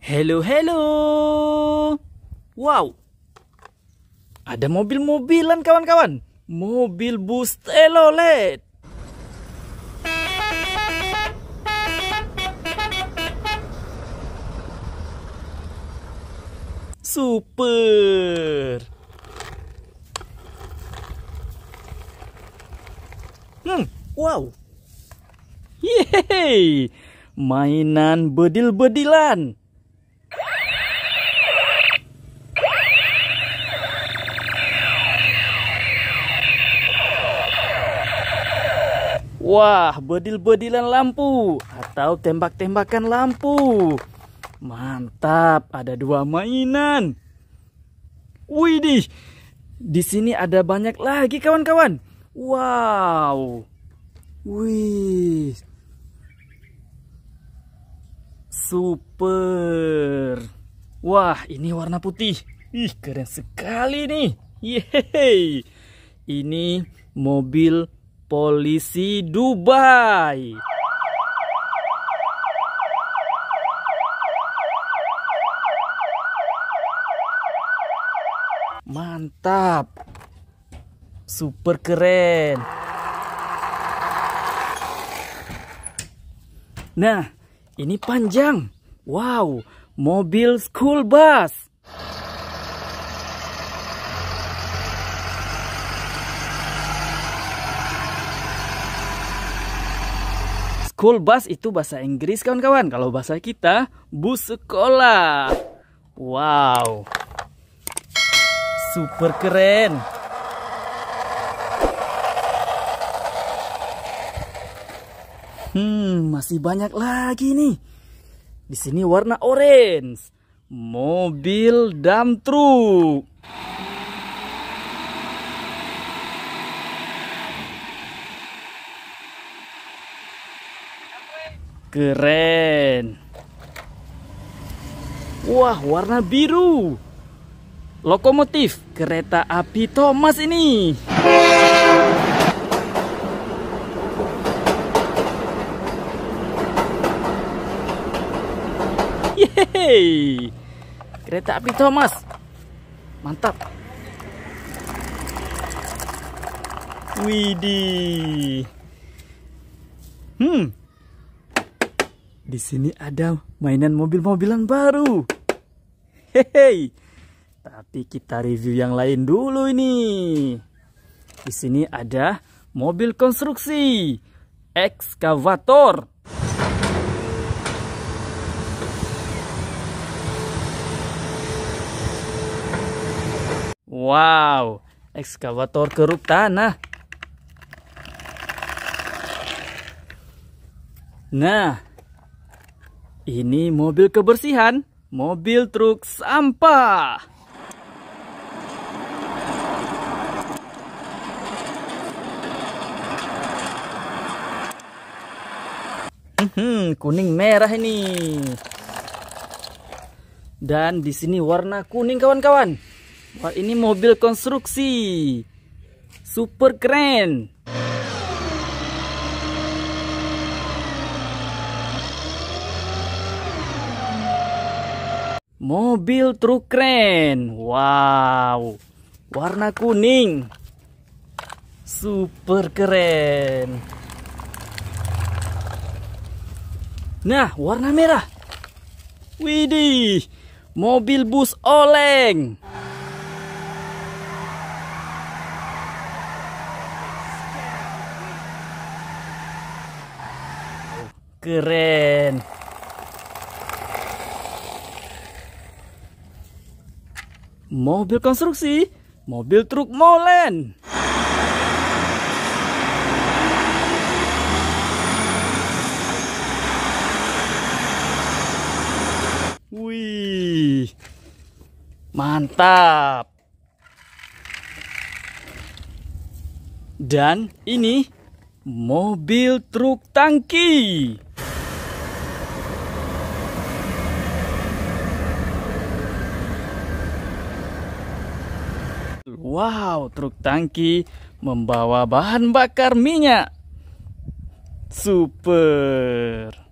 Halo, halo. Wow, ada mobil-mobilan kawan-kawan. Mobil bus telolet. Super. Wow. Yeay, mainan bedil-bedilan. Wah, bedil-bedilan lampu atau tembak-tembakan lampu. Mantap, ada 2 mainan. Widih, di sini ada banyak lagi kawan-kawan. Wow. Wih. Super. Wah, ini warna putih. Ih, keren sekali nih. Yeay. Ini mobil polisi Dubai. Mantap. Super keren. Nah, ini panjang. Wow, mobil school bus. School bus itu bahasa Inggris kawan-kawan. Kalau bahasa kita, bus sekolah. Wow. Super keren. Masih banyak lagi nih. Di sini warna orange. Mobil dump truck. Keren. Wah, warna biru. Lokomotif kereta api Thomas ini. Yeay. Kereta api Thomas. Mantap. Widih. Di sini ada mainan mobil-mobilan baru. Hehehe. Tapi kita review yang lain dulu ini. Di sini ada mobil konstruksi, ekskavator. Wow, ekskavator keruk tanah. Nah, ini mobil kebersihan, mobil truk sampah. Kuning merah ini. Dan di sini warna kuning kawan-kawan. Wah, ini mobil konstruksi. Super keren. Mobil truk keren. Wow. Warna kuning. Super keren. Nah, warna merah. Widih. Mobil bus oleng. Keren. Mobil konstruksi, mobil truk molen. Wih, mantap. Dan ini mobil truk tangki. Wow, truk tangki membawa bahan bakar minyak. Super.